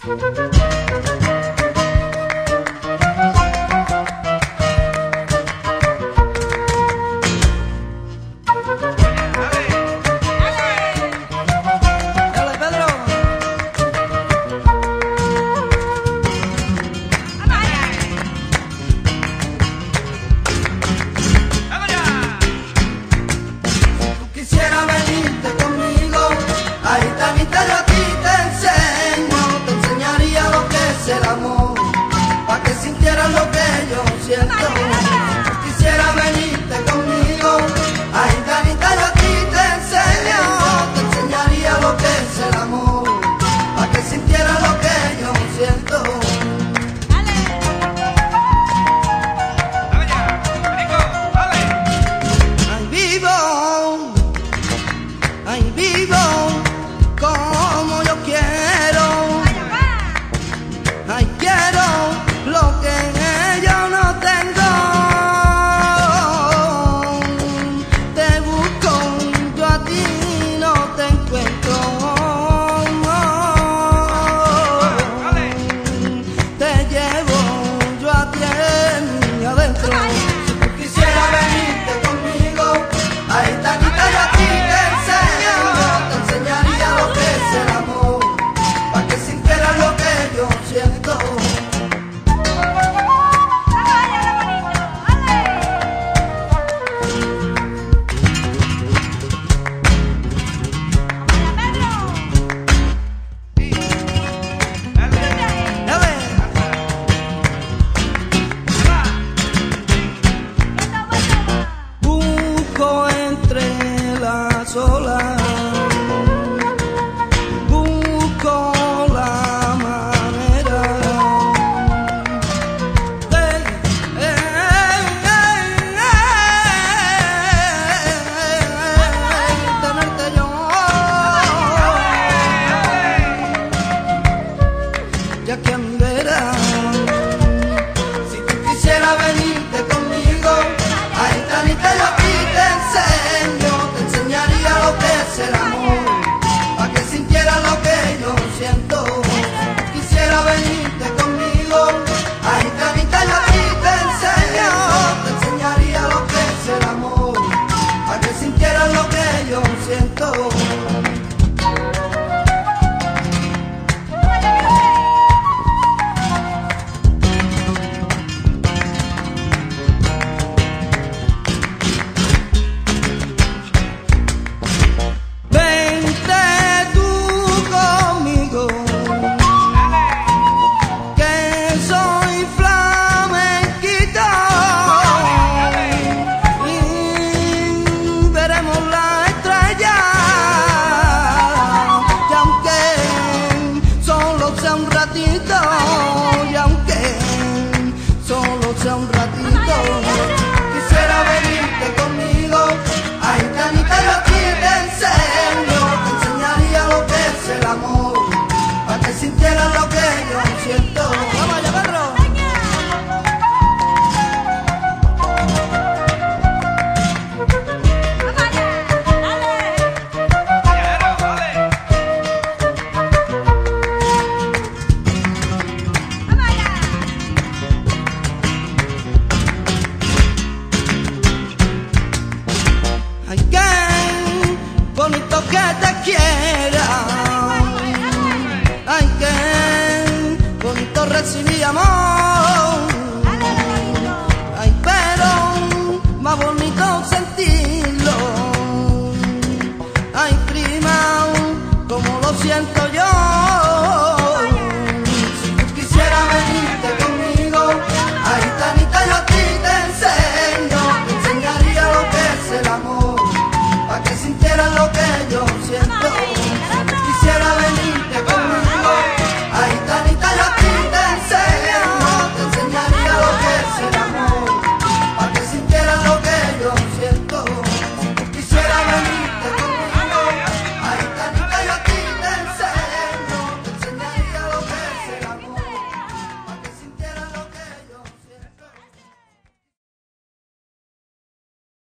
Quisiera venirte conmigo, ay Tanita, yo a ti te enseño, te enseñaría lo que es el amor, para que sintieras lo que yo siento. Ay vivo como yo quiero, ay quiero lo que yo no tengo. Te busco, yo a ti no te encuentro. Te llevo yo a ti adentro. Si tú quisieras venirte conmigo, ahí Tanita, yo a ti te enseño, te enseñaría lo que es el amor, para que sintieras lo que yo siento. Sola, busco la manera de tenerte yo, ya que a mi vera. Si tú quisieras venirte conmigo, ay Tanita, yo a ti te enseño, lo que es el amor, para que sintieras lo que yo siento. Quisiera venirte conmigo, ay Tanita, yo a ti te enseño, te enseñaría lo que es el amor, para que sintieras lo que yo siento. Un ratito, quisiera venirte conmigo, ay Tanita, yo a ti te enseño, te enseñaría lo que es el amor, para que sintieras lo que yo siento. Vamos allá, perro. Ay, qué bonito que te quiera, ay, qué bonito recibir amor, ay, pero más bonito sentirlo, ay, prima, como lo siento